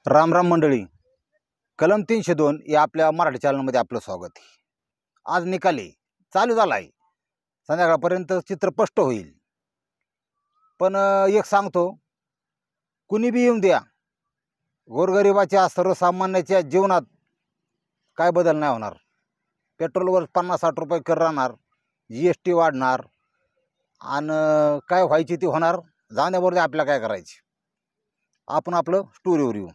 राम राम मंडळी, कलम 302 या आपल्या मराठी चॅनलमध्ये आपलं स्वागत आहे. आज निकाली चालू झाला आहे. संध्याकाळपर्यंत चित्र स्पष्ट होईल. पण एक सांगतो, कुणी बी येऊन द्या, गोरगरिबाच्या सर्वसामान्याच्या जीवनात काय बदल नाही होणार. पेट्रोलवर 50-60 रुपये कर राहणार, GST वाढणार आणि काय व्हायची ती होणार. जाण्याबरोबर आपल्याला काय करायची. आपण आपलं स्टोरीवर येऊ.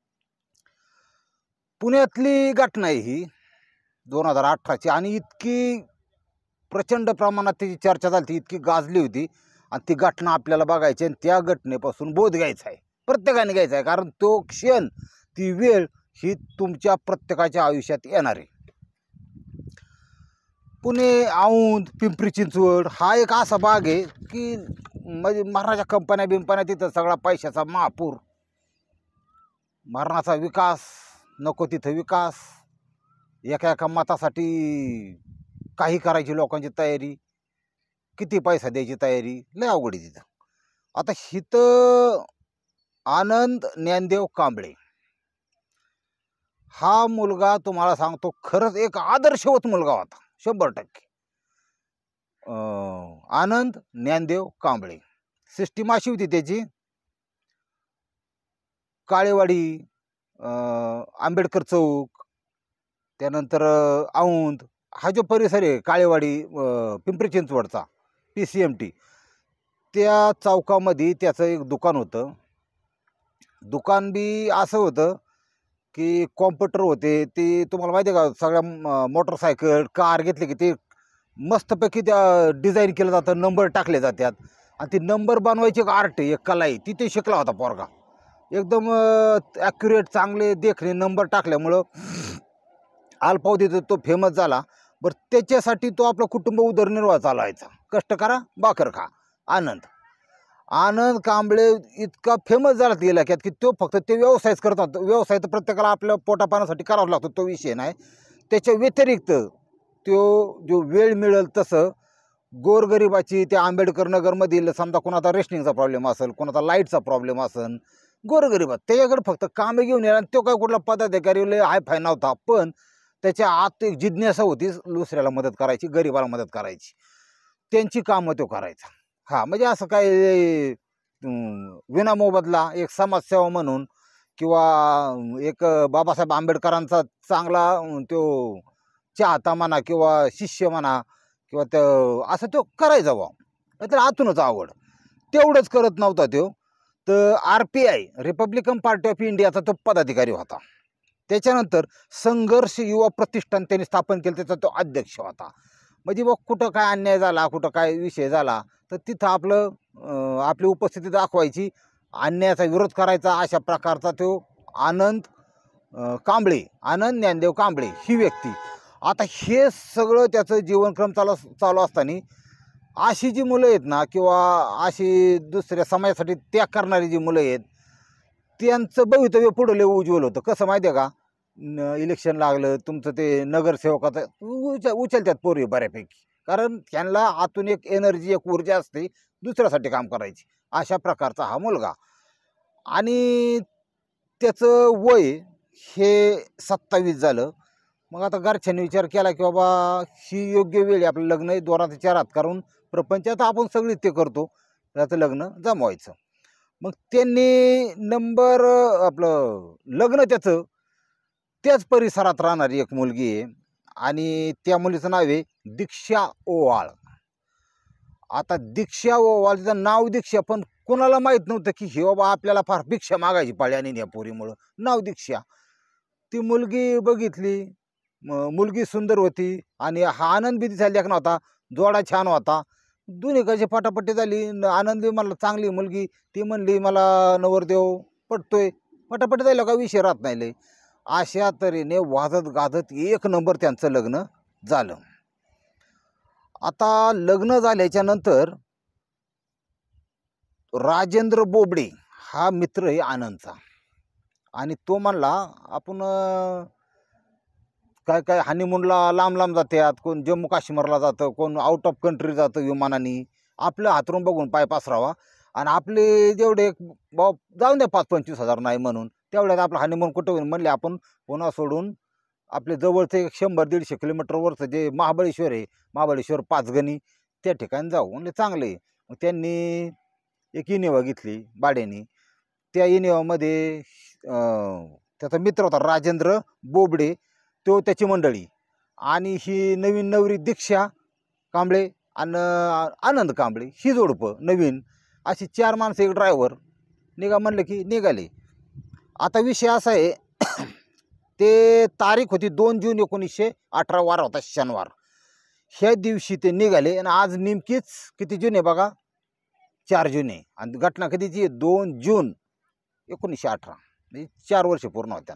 पुण्यातली घटना आहे ही 2018ची आणि इतकी प्रचंड प्रमाणात त्याची चर्चा झाली, इतकी गाजली होती आणि ती घटना आपल्याला बघायची आणि त्या घटनेपासून बोध घ्यायचा आहे. प्रत्येकाने घ्यायचा आहे, कारण तो क्षण, ती वेळ ही तुमच्या प्रत्येकाच्या आयुष्यात येणार आहे. पुणे, औंध, पिंपरी चिंचवड हा एक असा भाग आहे की म्हणजे महाराजा कंपन्या तिथं सगळा पैशाचा महापूर, मरणाचा विकास, नको तिथं विकास, एका मतासाठी काही करायची लोकांची तयारी, किती पैसा द्यायची तयारी, लय अवघड आहे तिथं. आता हिथं आनंद ज्ञानदेव कांबळे हा मुलगा तुम्हाला सांगतो खरंच एक आदर्शवत मुलगा होता, 100%. आनंद ज्ञानदेव कांबळे. सिस्टीम अशी होती त्याची, काळेवाडी, आंबेडकर चौक, त्यानंतर औंध हा जो परिसर आहे, काळेवाडी, पिंपरी चिंचवडचा PCMT, त्या चौकामध्ये त्याचं एक दुकान होतं. दुकान बी असं होतं की कॉम्प्युटर होते, ते तुम्हाला माहिती आहे का, सगळ्या मोटरसायकल कार घेतले की ते मस्तपैकी त्या डिझाईन केलं जातं, नंबर टाकले जातात आणि ती नंबर बनवायची एक आर्ट आहे, एक कला आहे, ती ते शिकला होता पोरगा. एकदम ॲक्युरेट चांगले देखणे नंबर टाकल्यामुळं अल्पावधीत तो फेमस झाला. बरं, त्याच्यासाठी तो आपलं कुटुंब उदरनिर्वाह चालवायचा, कष्ट करा भाकर खा. आनंद कांबळे इतका फेमस झाला त्या इलाक्यात की तो फक्त ते व्यवसायच करत होता. व्यवसाय तर प्रत्येकाला आपल्या पोटापाण्यासाठी करावा लागतो, तो विषय नाही. त्याच्या व्यतिरिक्त तो जो वेळ मिळेल तसं गोरगरिबाची, त्या आंबेडकर नगरमधील समजा कोणाचा रेशनिंगचा प्रॉब्लेम असेल, कोणाचा लाईटचा प्रॉब्लेम असेल, गोरगरिबात त्याच्याकडे फक्त कामे घेऊन येणार. तो काय कुठला पदाधिकारी लय हाय फाय नव्हता, पण त्याच्या आत एक जिज्ञासा होती दुसऱ्याला मदत करायची, गरिबाला मदत करायची, त्यांची कामं तो करायचा. हा म्हणजे असं काय विनामोबदला एक समाजसेवा म्हणून, किंवा एक बाबासाहेब आंबेडकरांचा चांगला तो चाहता म्हणा किंवा शिष्य म्हणा, किंवा असं तो करायचा बा, तर आतूनच आवड. तेवढंच करत नव्हता तो, तर RPI, रिपब्लिकन पार्टी ऑफ इंडियाचा तो पदाधिकारी होता. त्याच्यानंतर संघर्ष युवा प्रतिष्ठान त्यांनी स्थापन केलं, त्याचा तो अध्यक्ष होता. म्हणजे बघ, कुठं काय अन्याय झाला, कुठं काय विषय झाला, तर तिथं आपली उपस्थिती दाखवायची, अन्यायाचा विरोध करायचा. अशा प्रकारचा तो आनंद ज्ञानदेव कांबळे ही व्यक्ती. आता हे सगळं त्याचं जीवनक्रम चालू असताना अशी जी मुलं आहेत ना, किंवा अशी दुसऱ्या समाजासाठी त्याग करणारी जी मुलं आहेत, त्यांचं भवितव्य पुढं लय उज्ज्वल होतं. कसं माहिती आहे का, इलेक्शन लागलं तुमचं, ते नगरसेवकाचं उचलतात पोरी बऱ्यापैकी, कारण त्यांना आतून एक एनर्जी, एक ऊर्जा असते दुसऱ्यासाठी काम करायची. अशा प्रकारचा हा मुलगा. आणि त्याचं वय हे 27 झालं. मग आता घरच्यांनी विचार केला की बाबा ही योग्य वेळ आहे, आपलं लग्न दोरात चारात करून प्रपंचात आपण सगळी ते करतो, त्याचं लग्न जमवायचं. मग त्यांनी आपलं लग्न त्याचं त्याच परिसरात राहणारी एक मुलगी आहे आणि त्या मुलीचं नाव आहे दीक्षा ओवाळ. आता दीक्षा ओवाळ, तिचं नाव दीक्षा, पण कोणाला माहीत नव्हतं की हे बाबा आपल्याला फार भिक्षा मागायची पाळी आणि या पोरीमुळं नाव दीक्षा. ती मुलगी बघितली, मुलगी सुंदर होती आणि हा आनंद बी तिचा लेख नव्हता, जोडा छान होता. दोन्हीकडची पटापट्टी झाली. आनंद बी म्हणला चांगली मुलगी, ती म्हणली मला नवरदेव पटतोय, पटापट्टी झालं का विषय राहत नाही लय. अशा तऱ्हेने वाजत गाजत 1 नंबर त्यांचं लग्न झालं. आता लग्न झाल्याच्या नंतर राजेंद्र बोबडे हा मित्र आहे आनंदचा, आणि तो म्हणला आपण काय हनीमूनला लांब जातात, कोण जम्मू काश्मीरला जातं, कोण आउट ऑफ कंट्री जातं विमानाने, आपलं हातरून बघून पाय पसरावा आणि आपले जेवढे जाऊन द्या 5-25 हजार नाही म्हणून, तेवढ्यात आपला हनीमून कुठं होईल म्हणले आपण पुन्हा सोडून आपले जवळचं एक 100-150 किलोमीटरवरचं जे महाबळेश्वर आहे, महाबळेश्वर पाचगणी, त्या ठिकाणी जाऊ म्हणले चांगलं आहे. मग त्यांनी एक इनोवा घेतली भाड्याने. त्या इनोवामध्ये त्याचा मित्र होता राजेंद्र बोबडे, तो त्याची मंडळी, आणि ही नवीन नवरी दीक्षा कांबळे आणि आनंद कांबळे ही जोडपं नवीन, अशी 4 माणसं एक ड्रायव्हर निघा म्हणलं की निघाले. आता विषय असा आहे ते तारीख होती 2 जून 1918, वार होता शनिवार. ह्या दिवशी ते निघाले आणि आज नेमकीच किती जून आहे बघा, 4 जून आहे. आणि घटना कधीची आहे, 2 जून 1918, म्हणजे 4 वर्ष पूर्ण होत्या.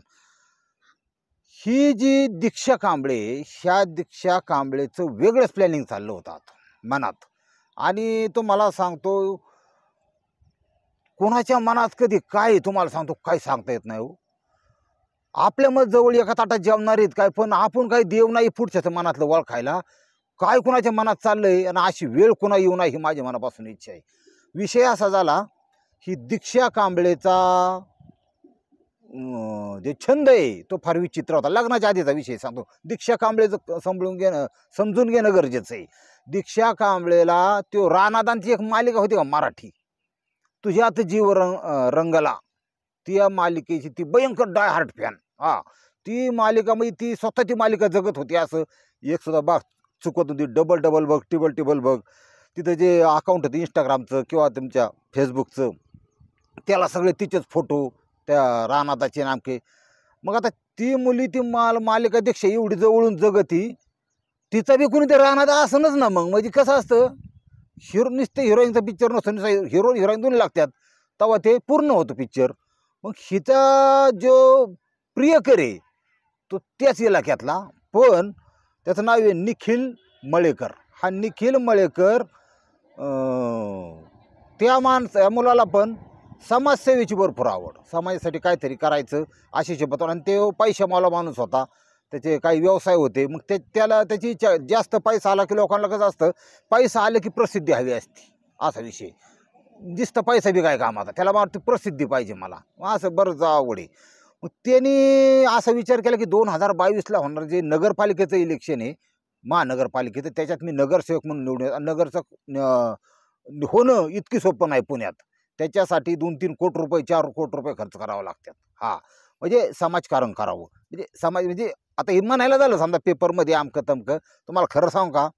ही जी दीक्षा कांबळे, ह्या दीक्षा कांबळेचं वेगळंच प्लॅनिंग चाललं होतं मनात. आणि तुम्हाला सांगतो कोणाच्या मनात कधी काय तुम्हाला सांगतो काही सांगता येत नाही हो. आपल्या मत जवळ एका ताटात जेवणारीत काय, पण आपण काही देव नाही पुढच्याचं मनातलं ओळखायला. काय कुणाच्या मनात चाललंय आणि अशी वेळ कुणा येऊ नये ही माझ्या मनापासून इच्छा आहे. विषय असा झाला, ही दीक्षा कांबळेचा जे छंद आहे तो फार विचित्र होता. लग्नाच्या आधीचा विषय सांगतो. दीक्षा कांबळेचं समजून घेणं गरजेचं आहे. दीक्षा कांबळेला तो रानादांची एक मालिका होती का मराठी, तुझ्यात जीव रंगला, त्या मालिकेची ती भयंकर डाय हार्ट फॅन. ती मालिका म्हणजे ती स्वतः ती मालिका जगत होती. असं एक सुद्धा बाग चुकत होती. डबल बघ, टिबल बघ. तिथं जे अकाउंट होतं इंस्टाग्रामचं किंवा तुमच्या फेसबुकचं, त्याला सगळे तिचेच फोटो, त्या रानादाचे नामके. मग आता ती मुली ती मालिका दीक्षा एवढी जवळून जगती, तिचा बी कोणी ते रानादा असनच ना. मग म्हणजे कसं असतं, नुसतं हिरोईनचा पिक्चर नसतं, हिरो हिरोईन दोन्ही लागतात तेव्हा ते पूर्ण होतं पिक्चर. मग हिचा जो प्रियकर आहे तो त्याच इलाक्यातला, पण त्याचं नाव आहे निखिल मळेकर. हा निखिल मळेकर त्या मुलाला पण समाजसेवेची भरपूर आवड, समाजासाठी काहीतरी करायचं अशी शपथ. आणि ते पैशामाला माणूस होता, त्याचे काही व्यवसाय होते. मग त्याला त्याची इच्छा, जास्त पैसा आला की लोकांना कसं असतं, पैसा आलं की प्रसिद्धी हवी असते, असा विषय. दिसतं पैसा बी काय कामाचा, त्याला वाटतं प्रसिद्धी पाहिजे मला, असं बरंच आवड आहे. मग त्यांनी असा विचार केला की 2022ला होणार जे नगरपालिकेचं इलेक्शन आहे, महानगरपालिकेचं, त्याच्यात मी नगरसेवक म्हणून निवडून, नगरसेवक होणं इतकी सोपं नाही पुण्यात. त्याच्यासाठी 2-3 कोटी रुपये, 4 कोटी रुपये खर्च करावं लागतात. म्हणजे समाजकारण करावं, म्हणजे समाज, म्हणजे आता हे म्हणायला झालं समजा पेपरमध्ये अमकं तमकं. तुम्हाला खरं सांगू का,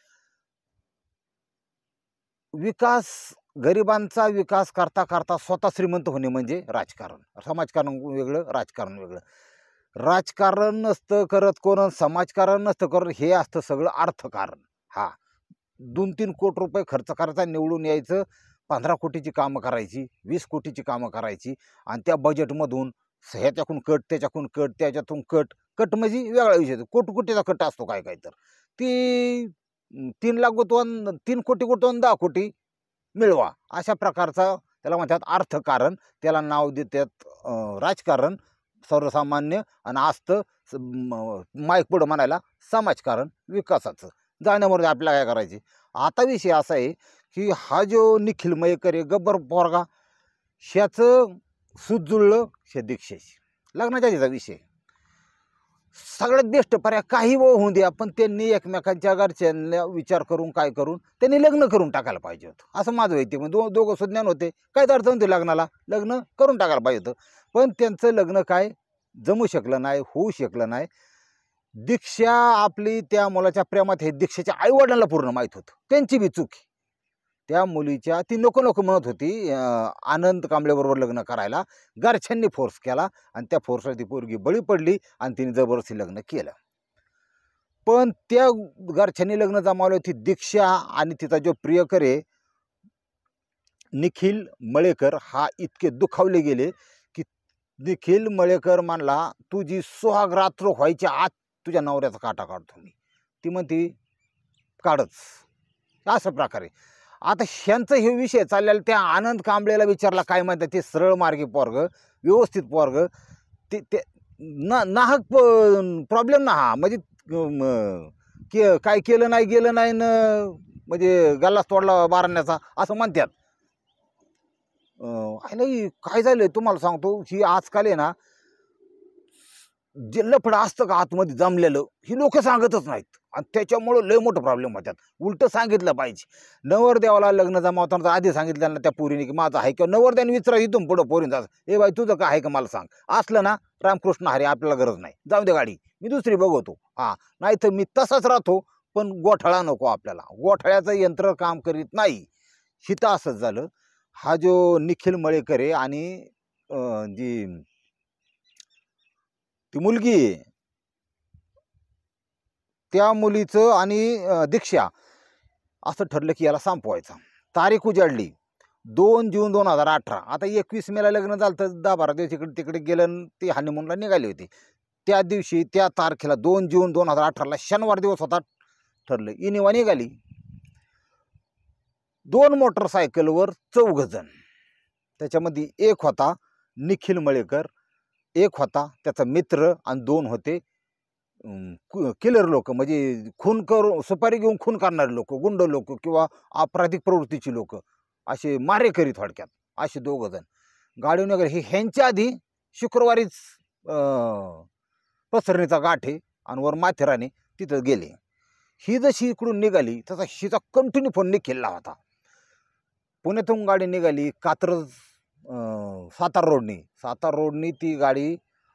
विकास, गरिबांचा विकास करता करता स्वतः श्रीमंत होणे म्हणजे राजकारण. समाजकारण वेगळं, राजकारण वेगळं. राजकारण नसतं करत कोण, समाजकारण नसतं करत, हे असतं सगळं अर्थकारण. 2-3 कोटी रुपये खर्च करायचा, निवडून यायचं, 15 कोटीची कामं करायची, 20 कोटीची कामं करायची. आणि त्या बजेटमधून ह्याच्याकडून कट, त्याच्याकडून कट, त्याच्यातून कट म्हणजे वेगळा विषय. कोटीचा कट असतो काय तर. ती 3 लाख गुंतवून 3 कोटी गुंतवून 10 कोटी मिळवा, अशा प्रकारचा त्याला म्हणतात अर्थकारण. त्याला नाव देतात राजकारण सर्वसामान्य, आणि असतं माईक पुढं म्हणायला समाजकारण विकासाचं. जाण्यामध्ये आपल्याला काय करायचे. आता विषय असा आहे की हा जो निखिल मयेकर आहे, गब्बर पोरगा, ह्याचं सूत जुळलं हे दीक्षेशी. लग्नाच्या आधीचा विषय सगळ्यात बेस्ट पर्याय, काही होऊन द्या, पण त्यांनी एकमेकांच्या घरच्यांना विचार करून काय करून त्यांनी लग्न करून टाकायला पाहिजे होतं, असं माझं माहिती. मग दोघं सुज्ञान होते, काय अडचण होते लग्नाला, लग्न करून टाकायला पाहिजे होतं. पण त्यांचं लग्न काय जमू शकलं नाही, होऊ शकलं नाही. दीक्षा आपली त्या मुलाच्या प्रेमात हे दीक्षेच्या आईवडिलांना पूर्ण माहीत होतं, त्यांची बी चूक. त्या मुलीच्या ती नको म्हणत होती आनंद कांबळेबरोबर लग्न करायला. घरच्यांनी फोर्स केला आणि त्या फोर्सला ती पोरगी बळी पडली आणि तिने जबरदस्ती लग्न केलं. पण त्या घरच्यांनी लग्न जमावलं होती. दीक्षा आणि तिचा जो प्रियकर आहे निखिल मळेकर, हा इतके दुखावले गेले की निखिल मळेकर म्हणला, तुझी सुहागरात्र व्हायच्या आत तुझ्या नवऱ्याचा काटा काढतो मी. ती म्हणती काढच, अशा प्रकारे. आता ह्यांचं हे विषय चाललेला, त्या आनंद कांबळेला विचारला काय म्हणतात, ते सरळ मार्गी पोरग, व्यवस्थित पोरग, ते नाहक प्रॉब्लेम ना. म्हणजे काय केलं नाही गेलं नाही न, म्हणजे गल्लाच तोडला बारण्याचा असं म्हणतात. नाही काय झालंय तुम्हाला सांगतो, ही आजकाल आहे ना, जे लफडं असतं का आतमध्ये जमलेलं, ही लोक सांगतच नाहीत आणि त्याच्यामुळं लय मोठं प्रॉब्लेम होतात. उलटं सांगितलं पाहिजे. नवरदेवाला लग्न जमावताना तर आधी सांगितलं ना त्या पोरीने की माझं आहे, किंवा नवरदेवाने विचारा इथून पुढं पोरींचा, ए बाई तुझं काय आहे का मला सांग. असलं ना रामकृष्ण हरी, आपल्याला गरज नाही, जाऊ दे गाडी, मी दुसरी बघतो. हा, नाही तर मी तसाच राहतो, पण गोठाळा नको आपल्याला. गोठाळ्याचं यंत्र काम करीत नाही. हिथं असंच झालं. हा जो निखिल मळेकर आहे आणि जी ती मुलगी आहे, त्या मुलीचं आणि दीक्षा असं ठरलं की याला संपवायचं. तारीख उजाडली 2 जून 2018. आता 21 मेला लग्न झालं, तर 10-12 दिवस इकडे तिकडे गेलं आणि ती हनीमूनला निघाली होती. त्या दिवशी त्या तारखेला 2 जून 2018ला शनिवार दिवस होता, ठरलं इनिवा निघाली. 2 मोटरसायकलवर 4 जण. त्याच्यामध्ये एक होता निखिल मळेकर, एक होता त्याचा मित्र आणि 2 होते किलर लोक, म्हणजे खून करून सुपारी घेऊन खून करणारे लोक, गुंड लोक किंवा आपराधिक प्रवृत्तीची लोक, असे मारेकरी थोडक्यात, असे 2 जण गाडीवर वगैरे. हे ह्यांच्या आधी शुक्रवारीच पसरणीचा गाठ आहे आणि वर माथेराने तिथं गेले. ही जशी इकडून निघाली तसा हिचा कंटिन्यू फोन निखिलला होता. पुण्यातून गाडी निघाली कात्रज सातारा रोडनी ती गाडी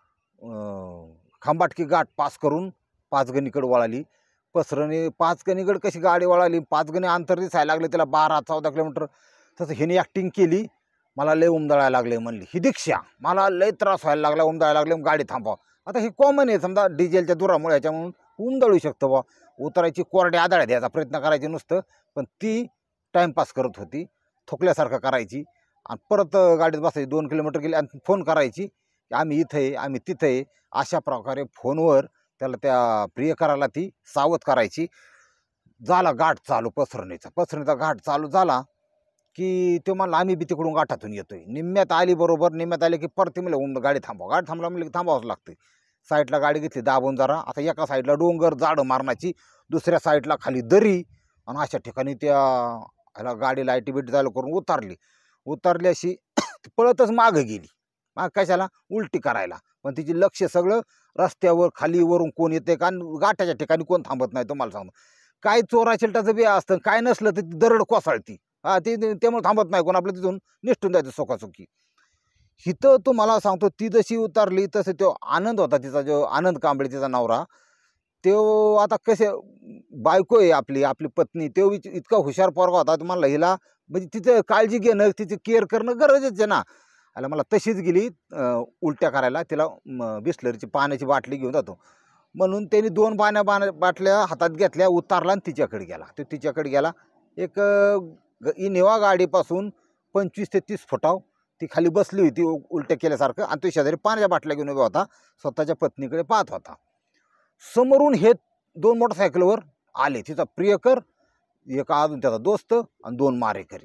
खंबाटकी घाट पास करून पाचगणीकडे वळाली. पसरणी पाचगणीकडे कशी गाडी वळाली, 5 गणी अंतर दिसायला लागले त्याला 12-14 किलोमीटर. तसं हिने ॲक्टिंग केली, मला लय उमदळायला लागले म्हणली. ही दीक्षा, मला लय त्रास व्हायला लागला, उमदळायला लागले, गाडी थांबवा. आता हे कॉमन आहे, समजा डिझेलच्या दुरामुळे ह्याच्या म्हणून उमदळू शकतं बा. उतरायची कोरडे आदळ द्यायचा प्रयत्न करायचे नुसतं, पण ती टाईमपास करत होती, थोकल्यासारखं करायची आणि परत गाडीत बसायची. 2 किलोमीटर गेली आणि फोन करायची, आम्ही इथं आहे, आम्ही तिथं आहे. अशा प्रकारे फोनवर त्याला त्या प्रियकराला ती सावध करायची. झाला घाट चालू पसरणीचा घाट चालू झाला की तो म्हणला आम्ही बी तिकडून घाटातून येतोय. निम्म्यात आली, बरोबर निम्म्यात आले की परत म्हणलं गाडी थांबवा. गाडी थांबला म्हणलं की थांबावंच लागते. साईडला गाडी घेतली दाबून जरा. आता एका साईडला डोंगर जाडं मारण्याची, दुसऱ्या साईडला खाली दरी, आणि अशा ठिकाणी त्या ह्याला गाडी लाईटी बिटी चालू करून उतरली अशी पळतच मागं गेली. मग कशाला, उलटी करायला. पण तिची लक्ष सगळं रस्त्यावर, खाली वरून कोण येते का, गाठाच्या ठिकाणी कोण थांबत नाही. तुम्हाला सांगतो, काय चोरा चिलटाचं बी असतं, काय नसलं तर ती दरड कोसळती. हा, ती त्यामुळे थांबत नाही कोण, आपलं तिथून निष्ठून जायचं सोकाचोकी. हिथं तुम्हाला सांगतो, ती जशी उतरली तसं तो आनंद होता, तिचा जो आनंद कांबळे तिचा नवरा, तो आता कसे बायको आहे आपली पत्नी, तो इतका हुशार पोरगा होता. तुम्हाला हिला म्हणजे तिचं काळजी घेणं, तिची केअर करणं गरजेचं आहे ना. आला मला तशीच गेली उलट्या करायला. तिला बिस्लरीची पाण्याची बाटली घेऊन जातो म्हणून त्यांनी 2 बाटल्या हातात घेतल्या, उतारला आणि तिच्याकडे गेला. तो तिच्याकडे गेला. एक इनोवा गाडीपासून 25 ते 30 फुटाव ती खाली बसली होती उलट्या केल्यासारखं, आणि तो शेजारी पाण्याच्या बाटल्या घेऊन उभा होता, स्वतःच्या पत्नीकडे पाहत होता. समोरून हे 2 मोटरसायकलवर आले, तिचा प्रियकर, एक अजून त्याचा दोस्त आणि 2 मारेकरी.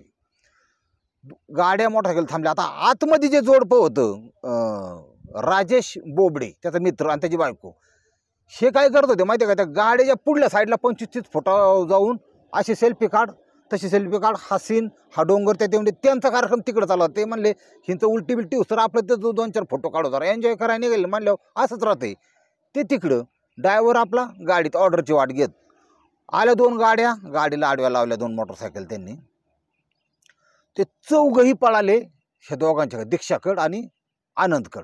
गाड्या मोटरसायकल थांबल्या. आता आतमध्ये जे जोडपं होतं राजेश बोबडे, त्याचा मित्र आणि त्याची बायको, हे काय करत होते माहिती आहे का, त्या गाड्याच्या पुढल्या साईडला 25-30 फुटावर जाऊन अशी सेल्फी काढ, तशी सेल्फी काढ, हा सीन, हा डोंगर, त्या म्हणजे त्यांचा कार्यक्रम तिकडं चालला. ते म्हणले हिंचं उलटी बिलटी तर आपलं ते 2-4 फोटो काढू जरा, एन्जॉय करायला निघाले म्हणल्यावर असंच राहते ते. तिकडं ड्रायव्हर आपला गाडीत ऑर्डरची वाट घेत आल्या. 2 गाड्या, गाडीला आडव्या लावल्या 2 मोटरसायकल त्यांनी. ते 4घंही पळाले ह्या दोघांच्या, दीक्षाकड आणि आनंदकड.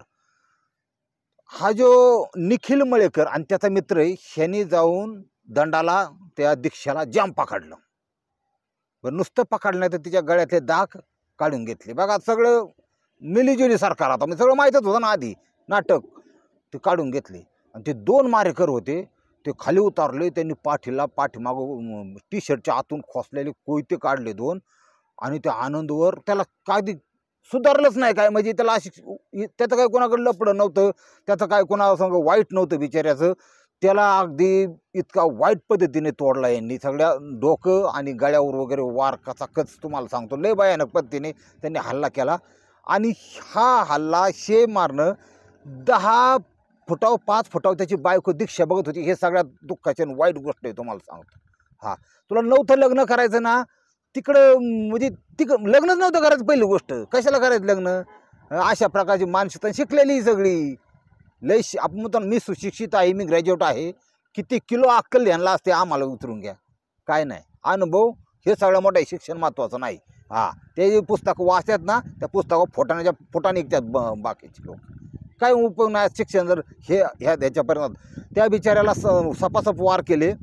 हा जो निखिल मळेकर आणि त्याचा मित्र आहे, ह्यांनी जाऊन दंडाला त्या दीक्षाला जाम पकडलं. बरं, नुसतं पकडलं नाही तर तिच्या गळ्यातले दाग काढून घेतले. बघा, सगळं मिलीजुली सरकार आता, म्हणजे सगळं माहीतच होतं ना आधी नाटक, ते काढून घेतले. आणि ते 2 मारेकर होते, ते खाली उतारले. त्यांनी पाठीमागं टी शर्टच्या आतून खोसलेले कोयते काढले 2, आणि त्या आनंदवर त्याला काय सुधारलंच नाही काय, म्हणजे त्याला अशी, त्याचं काय कोणाकडे लपडं नव्हतं, त्याचं काय कोणासंग वाईट नव्हतं बिचाऱ्याचं. त्याला अगदी इतका वाईट पद्धतीने तोडला यांनी, सगळ्या डोकं आणि गळ्यावर वगैरे वार कचाकच. तुम्हाला सांगतो लय भयानक पद्धतीने त्यांनी हल्ला केला. आणि हा हल्ला शे मारणं 10 फुटाव 5 फुटाव त्याची बायको दीक्षा बघत होती. हे सगळ्यात दुःखाची आणि वाईट गोष्ट आहे तुम्हाला सांगतो. हा, तुला नव्हतं लग्न करायचं ना, तिकडं म्हणजे लग्नच नव्हतं करायचं. पहिली गोष्ट कशाला करायचं लग्न? अशा प्रकारची मानसिकता शिकलेली सगळी लय आपण म्हणतो मी सुशिक्षित आहे, मी ग्रॅज्युएट आहे, किती किलो अक्कल ध्यानला असते आम्हाला उतरून घ्या. काय नाही, अनुभव हे सगळं मोठं आहे, शिक्षण महत्त्वाचं नाही. हां, ते जे पुस्तकं वाचतात ना, त्या पुस्तकावर फोटा निघतात बाकीचे लोक. काय उपयोग नाही शिक्षण जर ह्याच्यापर्यंत. त्या बिचाऱ्याला सपासप वार केले,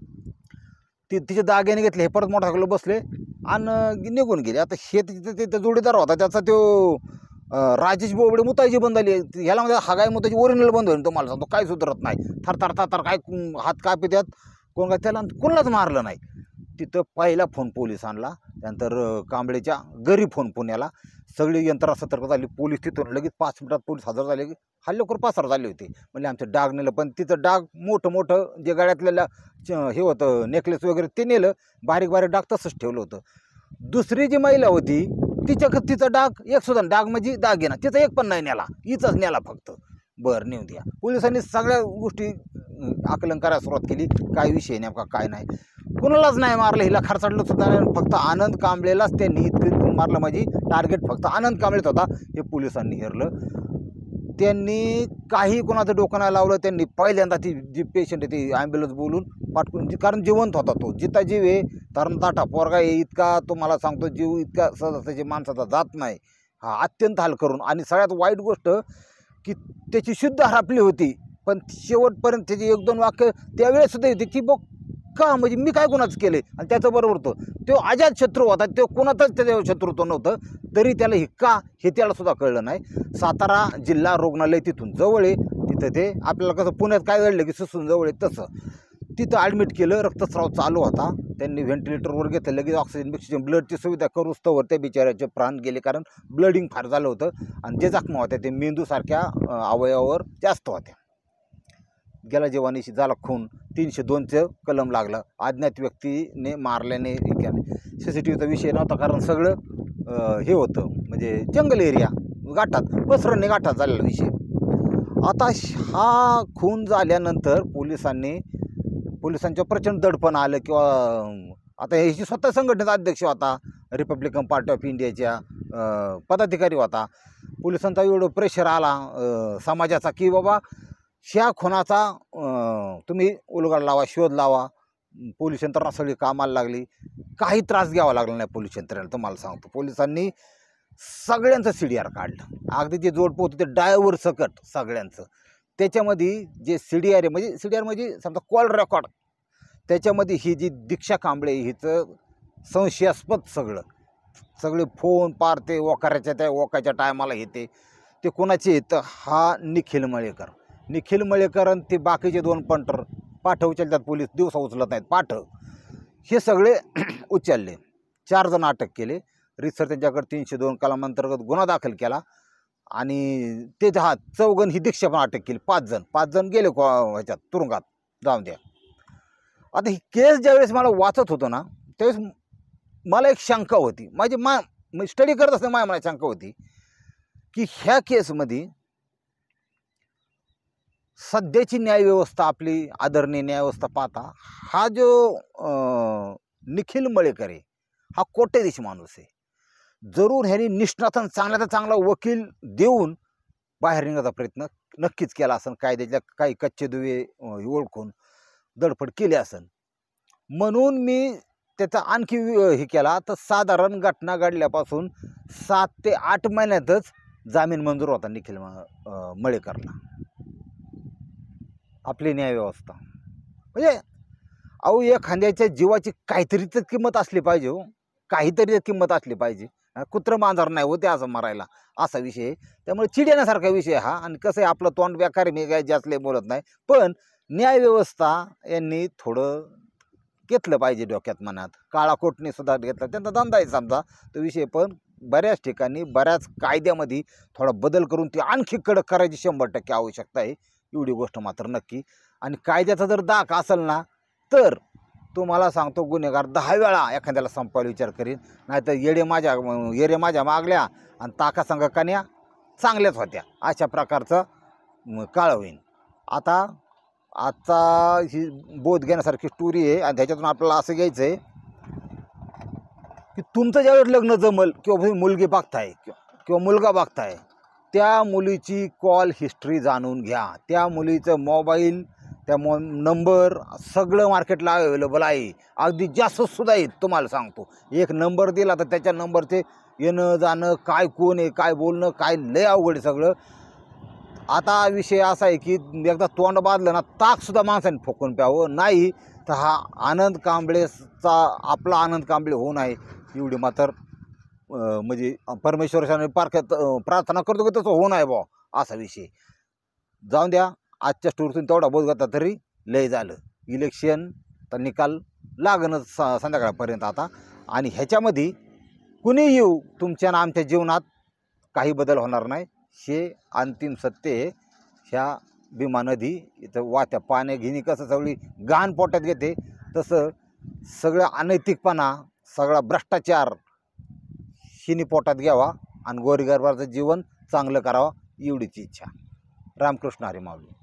तिचे दागिने घेतले, हे परत मोटरसायकल बसले आणि निघून गेले. आता हे तिथं जोडीदार होता त्याचा तो राजेश बोबडे मुतायची बंद झाली. ह्याला म्हणजे हागाय मुताची ओरिजिनल बंद होईल. तुम्हाला सांगतो काय सुधारत नाही. थर काय हात कापी त्यात कोण काय त्याला कोणालाच मारलं नाही. तिथं पहिला फोन पोलिसांना, त्यानंतर कांबळेच्या घरी फोन पुण्याला. सगळी यंत्रणा सतर्क झाली. पोलीस तिथून लगेच 5 मिनिटात पोलीस हजर झाले. हल्लेखोर पासार झाले होते. म्हणजे आमचं डाग नेलं, पण तिथं डाग मोठं जे गळ्यातल्या हे होतं नेकलेस वगैरे ते नेलं. बारीक डाग तसंच ठेवलं होतं. दुसरी जी महिला होती तिचा डाग एक सुद्धा डाग म्हणजे दागिना तिचा एक पण नाही नेला, हिचाच नेला फक्त. बरं नेऊ द्या. पोलिसांनी सगळ्या गोष्टी आकलन करायला सुरुवात केली. काय विषय नेमका काय नाही, कुणालाच नाही मारलं, हिला खरचडलं सुद्धा नाही. फक्त आनंद कांबळेलाच त्यांनी इतकं मारलं. म्हणजे टार्गेट फक्त आनंद कांबळेच होता. हे पोलिसांनी हेरलं. त्यांनी काही कोणाचं डोकं नाही लावलं. त्यांनी पहिल्यांदा ती जी पेशंट आहे ती ॲम्ब्युलन्स बोलून पाठवून, कारण जिवंत होता तो, जिता जीव आहे, ताटा पोरगा आहे. इतका तुम्हाला सांगतो जीव इतका सहजासहजी माणसाचा जात नाही. हा अत्यंत हाल करून. आणि सगळ्यात वाईट गोष्ट की त्याची शुद्ध हरपली होती, पण शेवटपर्यंत त्याची 1-2 वाक्य त्यावेळेस सुद्धा होती की बघ का म्हणजे मी काय गुन्हाच केले. आणि त्याच्याबरोबर तो अजात शत्रू होता, तो कोणाचाच त्याच्या शत्रुत्व नव्हतं, तरी त्याला हे का हे त्याला सुद्धा कळलं नाही. सातारा जिल्हा रुग्णालय तिथून जवळ आहे. तिथं ते आपल्याला कसं पुण्यात काय घडलं की सुसून जवळ आहे तसं तिथं ॲडमिट केलं. रक्तस्राव चालू होता. त्यांनी व्हेंटिलेटरवर घेतलं. लगेच ऑक्सिजन ब्लडची सुविधा करूस्तवर त्या बिचाऱ्याचे प्राण गेले, कारण ब्लडिंग फार झालं होतं. आणि जे जखमा होत्या ते मेंदूसारख्या अवयवावर जास्त होत्या. गेला जीवानीशी झाला खून. 302चं कलम लागलं. अज्ञात व्यक्तीने मारल्याने. CCTVचा विषय नव्हता, कारण सगळं हे होतं म्हणजे जंगल एरिया, गाठात पसरणे गाठात झालेला विषय. आता हा खून झाल्यानंतर पोलिसांच्या प्रचंड दडपण आलं. किंवा आता ह्याची स्वतः संघटनेचा अध्यक्ष होता, रिपब्लिकन पार्टी ऑफ इंडियाच्या पदाधिकारी होता. पोलिसांचा एवढं प्रेशर आला समाजाचा की बाबा ह्या खुनाचा तुम्ही उलगडा लावा, शोध लावा. पोलीस यंत्रणा सगळी कामाला लागली. काही त्रास घ्यावा लागला नाही पोलीस यंत्रणेला. तुम्हाला सांगतो पोलिसांनी सगळ्यांचं CDR काढलं. अगदी जे जोडपं होतं ते ड्रायव्हर सकट सगळ्यांचं. त्याच्यामध्ये जे CDR म्हणजे समजा कॉल रेकॉर्ड, त्याच्यामध्ये ही जी दीक्षा कांबळे हिचं संशयास्पद सगळे फोन पार ते ओकाच्या टायमाला येते ते कोणाचे येतं. हा निखिल मळेकर आणि ते बाकीचे 2 पंटर पाठं उचलतात पोलीस, दिवसा उचलत नाहीत पाठं. हे सगळे उचलले. 4 जण अटक केले. रितसर त्यांच्याकडे 302 कलमांतर्गत गुन्हा दाखल केला. आणि ते 4 जण ही दीक्षा पण अटक केली. 5 जण गेले ह्याच्यात तुरुंगात जाऊन द्या. आता ही केस ज्यावेळेस मला वाचत होतो ना, त्यावेळेस मला एक शंका होती. माझी स्टडी करत असताना मला शंका होती की ह्या केसमध्ये सध्याची न्यायव्यवस्था, आपली आदरणीय न्यायव्यवस्था पाहता, हा जो निखिल मळेकर आहे हा कोट्याधीश माणूस आहे. जरूर ह्यांनी निष्णात चांगल्याचा चांगला वकील देऊन बाहेर निघण्याचा प्रयत्न नक्कीच केला असेल. कायद्याच्या काही कच्चे दुवे ओळखून धडपड केली असेल. म्हणून मी त्याचा आणखी हे केला. तर साधारण घटना घडल्यापासून 7 ते 8 महिन्यातच जामीन मंजूर होता निखिल मळेकरला. आपली न्यायव्यवस्था म्हणजे अहो एखाद्याच्या जीवाची काहीतरी तर किंमत असली पाहिजे हो, काहीतरी किंमत असली पाहिजे. कुत्रं मांजर नाही होते असं मारायला, असा विषय. त्यामुळे चिडण्यासारखा विषय हा. आणि कसं आहे आपलं तोंड बेकार, मी काय जास्त बोलत नाही, पण न्यायव्यवस्था यांनी थोडं घेतलं पाहिजे डोक्यात मनात. काळा कोटने सुद्धा घेतला, त्यांचा धंदा आहे समजा तो विषय. पण बऱ्याच ठिकाणी बऱ्याच कायद्यामध्ये थोडा बदल करून ती आणखी कडक करायची 100% आवश्यकता आहे. एवढी गोष्ट मात्र नक्की. आणि कायद्याचा जर दाख असेल ना तर तुम्हाला सांगतो गुन्हेगार 10 वेळा एखाद्याला संपवायला विचार करीन. नाहीतर येरे माझ्या मागल्या आणि ताका संघ कन्या चांगल्याच होत्या, अशा प्रकारचं काळ होईल. आता आजचा ही बोध घेण्यासारखी स्टोरी आहे. आणि त्याच्यातून आपल्याला असं घ्यायचं आहे की तुमचं ज्यावेळेस लग्न जमल किंवा तुम्ही मुलगी बघताय किंवा मुलगा बघताय, त्या मुलीची कॉल हिस्ट्री जाणून घ्या. त्या मुलीचं मोबाईल, त्या नंबर सगळं मार्केटला अवेलेबल आहे. अगदी जास्तसुद्धा आहेत. तुम्हाला सांगतो, एक नंबर दिला तर त्याच्या नंबरचे येणं जाणं, काय कोण आहे, काय बोलणं, काय लय अवघड आहे सगळं. आता विषय असा आहे की एकदा तोंड बांधलं ना, ताकसुद्धा माणसाने फोकून प्यावं, नाही तर हा आनंद कांबळेचा आपला आनंद कांबळे होऊ नये एवढी मात्र म्हणजे परमेश्वराने प्रार्थना करतो की तसं होऊ नये बा, असा विषय. जाऊन द्या, आजच्या स्टोरीतून तेवढा बोध घेतला तरी लय झालं. इलेक्शन तर निकाल लागणच संध्याकाळपर्यंत आता, आणि ह्याच्यामध्ये कुणी येऊ तुमच्या ना आमच्या जीवनात काही बदल होणार नाही. हे अंतिम सत्य आहे. ह्या भीमा नदी इथं वाहत्या पाण्या घेणी कसं सगळी घाण पोटात घेते, तसं सगळं अनैतिकपणा, सगळा भ्रष्टाचार हिनी पोटात घ्यावा आणि गोरगरिबाचं जीवन चांगलं करावं एवढीच इच्छा. रामकृष्ण हरी माऊली.